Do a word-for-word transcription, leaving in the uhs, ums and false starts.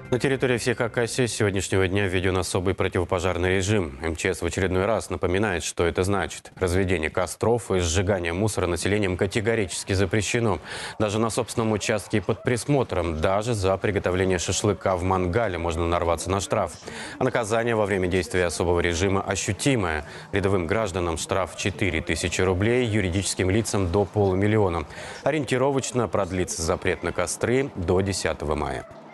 На территории всех Хакасии с сегодняшнего дня введен особый противопожарный режим. МЧС в очередной раз напоминает, что это значит. Разведение костров и сжигание мусора населением категорически запрещено. Даже на собственном участке и под присмотром. Даже за приготовление шашлыка в мангале можно нарваться на штраф. А наказание во время действия особого режима ощутимое. Рядовым гражданам штраф четыре тысячи рублей, юридическим лицам до полумиллиона. Ориентировочно продлится запрет на костры до десятого мая.